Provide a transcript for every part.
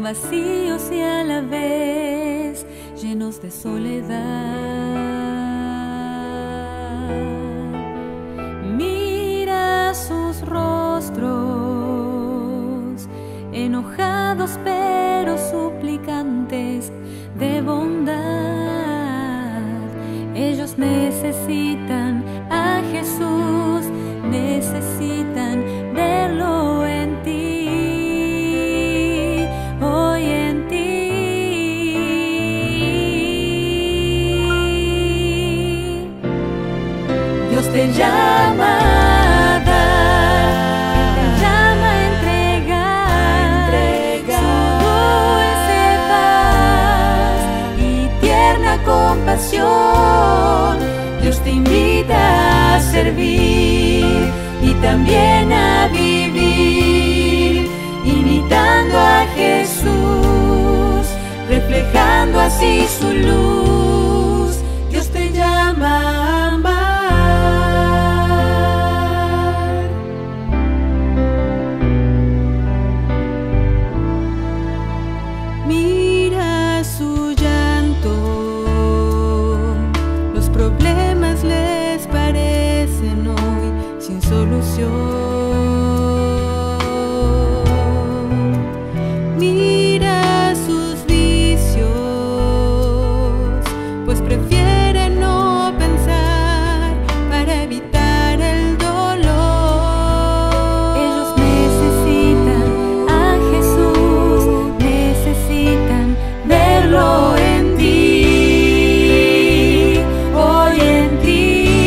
vacíos y a la vez llenos de soledad. Mira sus rostros, enojados pero suplicantes de bondad. Ellos necesitan a Jesús, necesitan verlo en ti, hoy en ti. Dios te llama a dar, te llama a entregar su dulce paz y tierna compasión. Dios te invita a servir y también a vivir, imitando a Jesús, reflejando así su luz. Dios te llama a amar. Mira su llanto, los problemas les parecen hoy sin solución. Mira sus vicios, pues prefiere no pensar para evitar el dolor. Ellos necesitan a Jesús, necesitan verlo en ti, hoy en ti.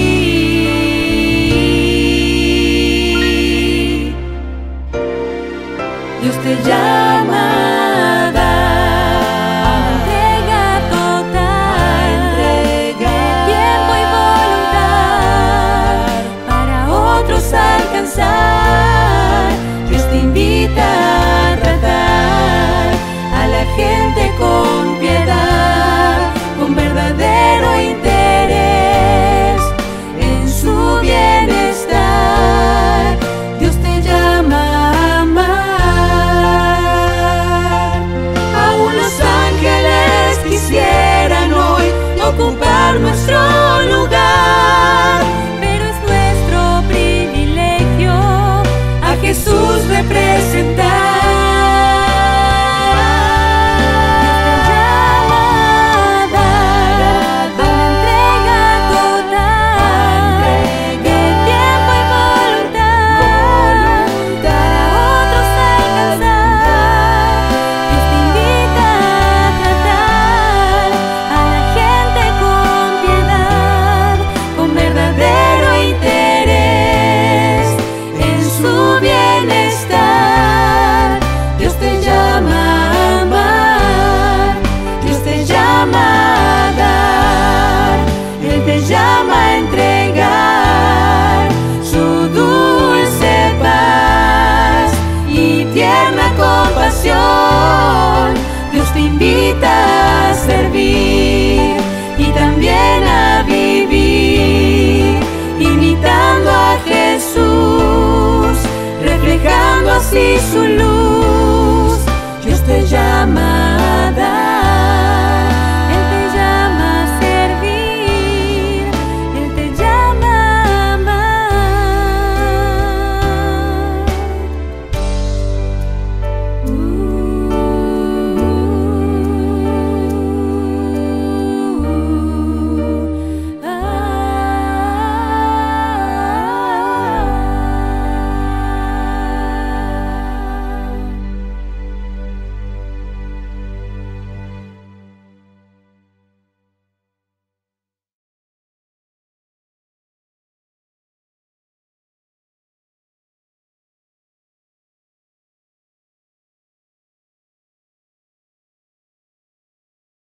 Dios te llama a dar, a entrega total, de tiempo y voluntad, para otros alcanzar. Dios te invita a tratar a la gente con piedad, con verdadero interés en su bienestar. Dios te llama a amar. Aún los ángeles quisieran hoy ocupar nuestro lugar, pero es nuestro privilegio a Jesús representar. Llama a entregar su dulce paz y tierna compasión. Dios te invita a servir y también a vivir, imitando a Jesús, reflejando así su luz.